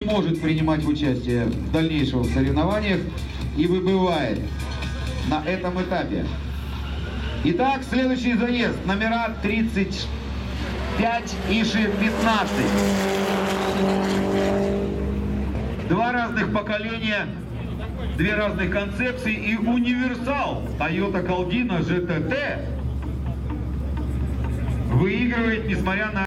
может принимать участие в дальнейших соревнованиях и выбывает на этом этапе. Итак, следующий заезд. Номера 35 и 15. Два разных поколения, две разных концепции и универсал Toyota Caldina GTT выигрывает, несмотря на